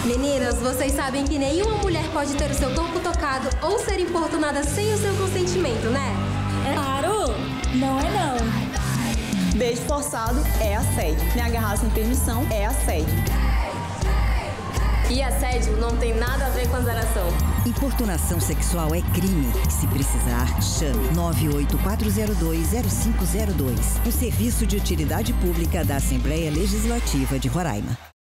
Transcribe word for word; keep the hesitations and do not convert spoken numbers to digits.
Meninas, vocês sabem que nenhuma mulher pode ter o seu corpo tocado ou ser importunada sem o seu consentimento, né? É claro! Não é não. Beijo forçado é assédio. Me agarrar sem permissão é assédio. E assédio não tem nada a ver com azaração. Importunação sexual é crime. Se precisar, chame nove oito quatro zero dois zero cinco zero dois. O Serviço de Utilidade Pública da Assembleia Legislativa de Roraima.